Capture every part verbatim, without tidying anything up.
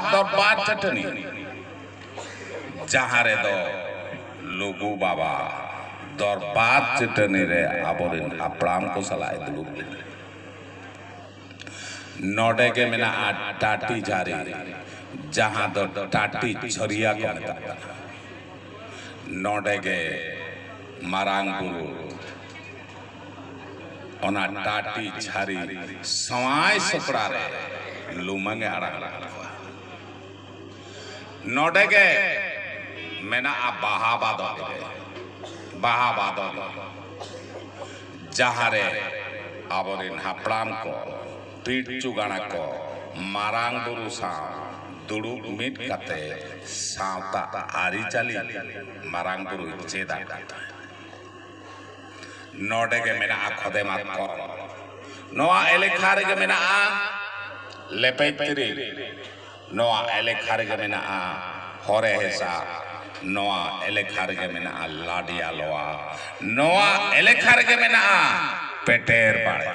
दरबार चटनी जहाँ रे दो लोगो बाबा दरबार चटनी रे आबोरिन अपराम को सलाह दुलुप नोडे के मेना टाटी जारी जहाँ दो टाटी झरिया को मेता नोडे के मारांग गुरु ओना टाटी झारी सवाई सपड़ा रे लुमंगे आड़ा नोडे के मेना आ बहाबादो बहाबादो जहाँ रे आबोरिन हापड़ाम को पीठ चुगाना को मारांग बुरु सा दुड़ुब मिट कते सावता आरी चली मारांग बुरु चेदा करता है नोडे के मेना आ खोदे मात को नोआ एलेखारे के मेना आ लेपेतिरी नोआ एलेखारे के मेना आ होरे हेसा नोआ एलेखारे के मेना आ लाडिया लोआ नोआ एलेखारे के मेना आ पेटेर बाड़े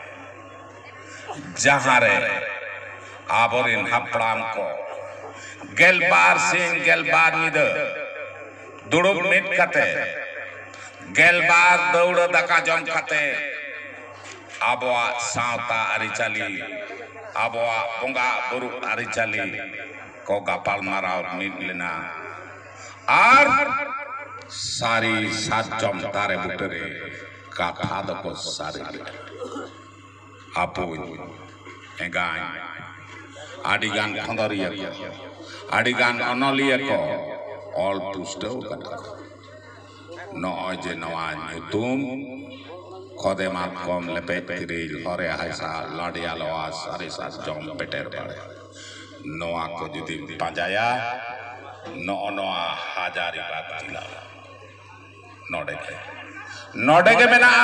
जहाँ रे आबोरिन हापड़ाम को गेलबार सिंह गेलबार निद दुड़ुब मिट कते गेलबार दौड़ दका जम कते आबोआ सावता आरिचाली आबोआ बोंगा बुरु आरिचाली को गापाल माराव मिट लेना आर सारी सात जम तारे बुटरे काथा दको सारी आपो एगाय आडिगान खंदरिया को आडिगान अनलिया को ऑल पुष्टो कना नॉय जे नवा न्यूतुम खोदे मात कम लेपे तिरिल हरे हाइसा लाडिया लोआ सारे सात जम पेटेर पड़े नोआ को जुदी पाजाया नो नोआ हजारी बात जिला नोडे के नोडे के बिना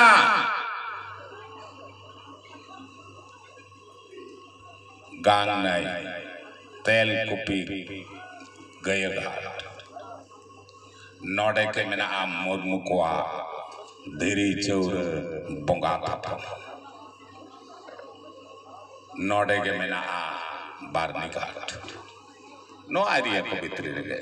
गांग नहीं तेल कुपी गए घाट नोडे के मेना आम मुर्मुकुआ धीरी चौर बोंगा पापा नोडे के मेना आ बारनी घाट नो आरिया को बितरी रहे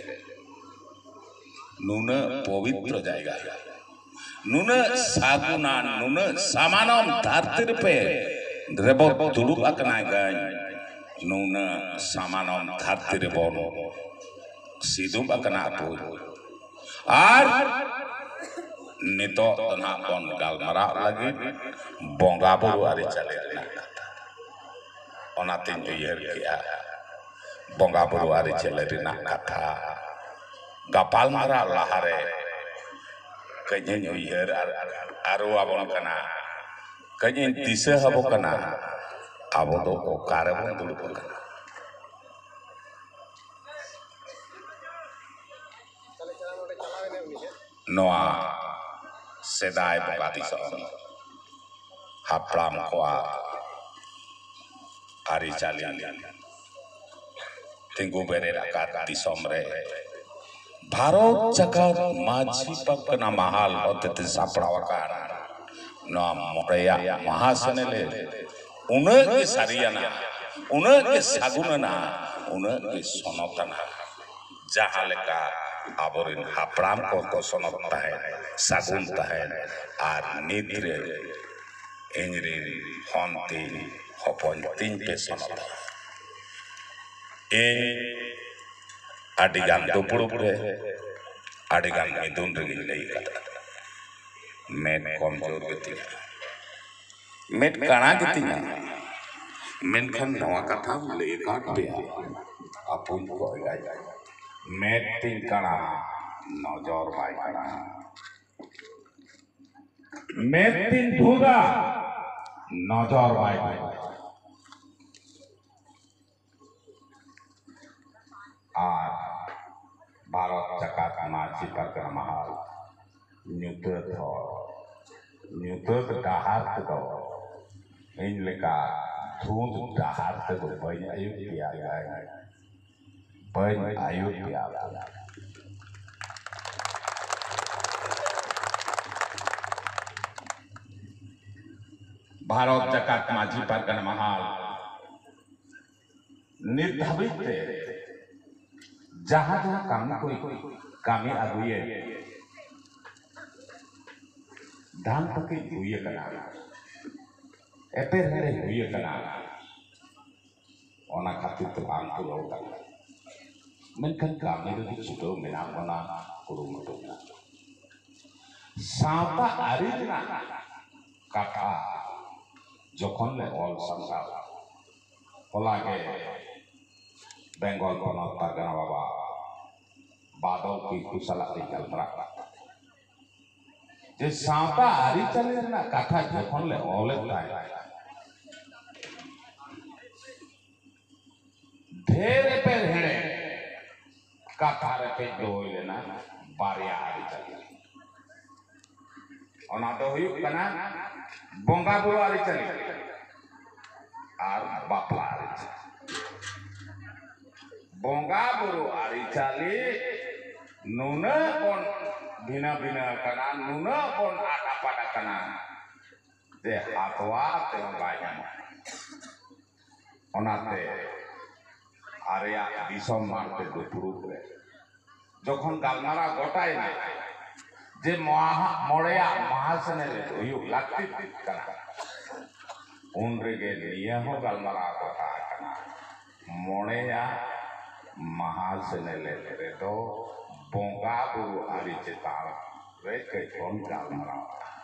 नून पवित्र जाएगा नून सागुना नून सामानम धारतिर पे रेबो दुलुक अकना गए नून सामानम धारतिर बोलो सीधुम अकना पोई आर नितो तना कौन गाल मरा लगी बोंगा बुरु आरे चले ना ओनातिन जो ये किया बोंगा बुरु आरे चले ना कथा गापाल मरा लहारे कहीं जो ये आरो आबों कना कहीं तीसे हबो कना आबो तो ओ कारबों दुलु कना नोआ सेदाय बगाती सम हापड़ाम कोआ आरी चाली तिंगु बेरे रकाती सोमरे भारत जगत माझी पकना महाल होते थे सापड़ा वकार नोआ मोरेया महासने ले उन्हें के सारियाना उन्हें के सागुनना उन्हें के सोनोतना जहाँ लेका आबोरिन हापड़ाम को तो सोनता है सागुनता है आर निद्रे इंजरिन होंती होपन तीन पे सोनता ए आडिगान दोपड़ो पुरे आडिगान में दून रंगी नहीं करता मैं कमजोर गति मैं काना गति ना मैं खन नवा कथा ले काट पे अपुन को आएगा मैं तीन कणा नौजोर भाई कणा मैं तीन धूरा नौजोर भाई आज भारत जगत माझी पकड़ महाल न्यूतत हो न्यूतत डाहार तो इन लेका धूंध डाहार तो बन अयुत्या गए बन अयुत्या भारत जगत माझी पकड़ महाल निर्धारित जहाँ जहाँ कमी कोई कमी आगुए धान तक हुए कना एपे हेड़े हुए कना ओना खातिर तो बांग को रो कना मेनखान कमी रो छुटो मेना ओना कुरुमुटु सावता आरि ना कथा जखन ले ऑल संसार होलागे बेंगल बनत परगना बाबा बादल की कुशला कलमरा जे सावता आरि चले ना कथा जखन ले ऑल ताय ढेर पे हेड़े कथा रे पे दोय लेना बारिया आरि चले ओना दो हुयुक कना बोंगा बुरु आरि चले आर बापला आरि चले बोंगा बुरु आरि चले नुना बन बिना बिना कना नुना बन आटा पाटा कना ते हाथवा ते बाया ओनाते आरिया दिसम मारते दुपुरु रे जखन गालमारा गोटाय ना जे महा मोड़या महासने रे हुयुक लागति कना उन रेगे निया हो गालमारा गोटा कना मोड़या महासने ले रे दो बोंगा बुरु आरि चेतार रे के कोन गालमारा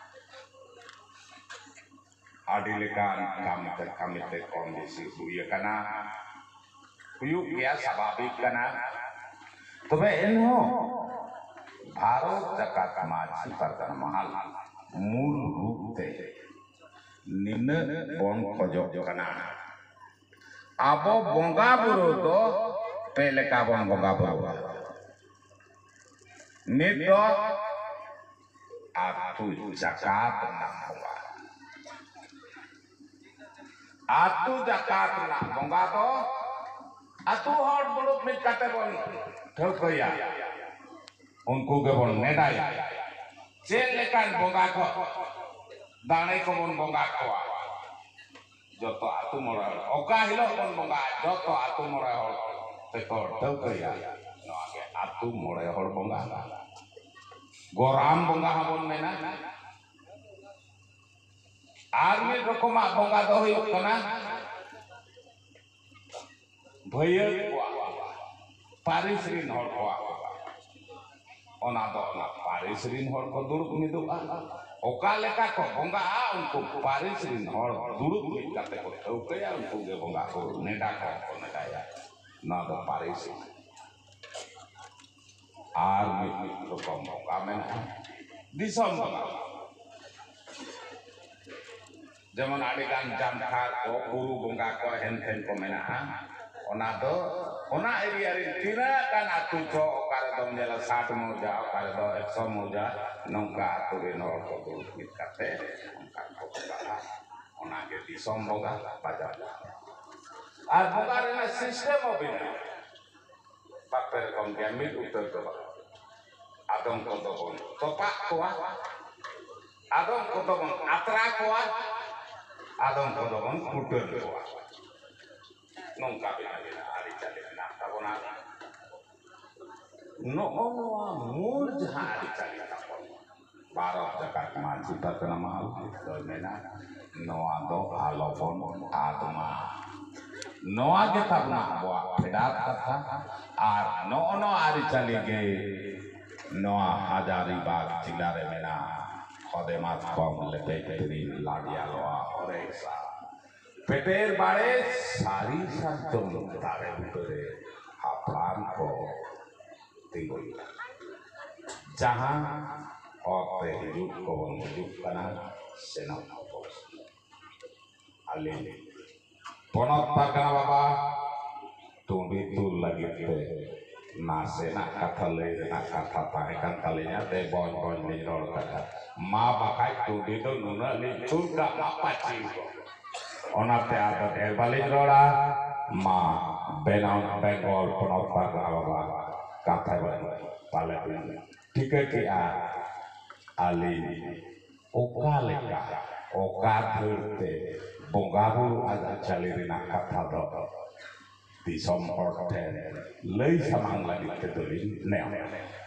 आदि लेकान कामते कामते कोन बेसी हुए कना हुयुक गया स्वाभाविक कना तबे एनहो भारत जगत माझी परगना महाल मूल रूप ते निन बन खजो कना आबो बोंगा बुरु दो पहले का बन बोंगा बुरु नित दो आतु जकात ना होगा आतु जकात ना बोंगा दो आतु हर बुरु मिट काटे बन ठोकया उनको के बन नेडाय चेन लेकान बोंगा को दाने को बन बोंगा को जतो आतु मोरा ओका हिलो बन बोंगा जतो आतु मोरा हो ते को ठोकया नो आगे आतु मोरा हो बोंगा गोराम बोंगा हबन मेना आर्मी रकमा बोंगा दो हुयो कना भय पारिसरिन हर को ओना दो ना पारिसरिन हर को दुरुक मिदुआ ओका लेका को बोंगा उनको पारिसरिन हर दुरुक मिद काते को ठौकया उनको के बोंगा को नेडा को नेडाया ना दो पारिसरिन आर में रकम बोंगा मेना दिसम बोंगा जेमन आडिगान जामखा को गुरु बोंगा को हेन हेन को मेना ओना दो ओना एरिया रे तिना कान आतु छो ओकारे दम जेला साठ मौजा ओकारे दो एक सौ मौजा नौका आतु रे नर को दुरुक मिद काते ओनका को बोंगा ओना के दिसम बोंगा बाजा आर बोंगा रे ना सिस्टम ओबिना बापर कम के मिद उतर दो आदम को दो बन तोपा कोआ आदम को दो बन आत्रा कोआ आदम को दो बन कुटर कोआ नौका बिना बिना आरि चले ना तबना नो ओनवा मूल जहां आरि चले भारत जगत माझी परगना महाल तो मेना नोआ दो आलो बन आत्मा नोआ के तबना बोआ फेडात कथा आर नो नो आरि चले गे नोआ हजारीबाग जिला रे मेना खदेमात कम लेते तेरी लाडिया लोआ ओरेसा पेटेर बाड़े सारी संतों तारे उतरे हाप्लान को तिगुल जहाँ औरते हिजुक को हिजुक कना सेना पोस अली पोनत परगना बाबा तुंबी तू लगी थे ना सेना कथा ले ना कथा पाए kan kalinya te boy boy ni rol kata ma bakai tu itu nuna li juga apa sih ona te ada te balik rola ma benau bengol ponot pargawa kata balik tiga kia ali oka leka oka thurte bonga buru ada jalirina kata do di som hor ten lei samang lagi ketulin neo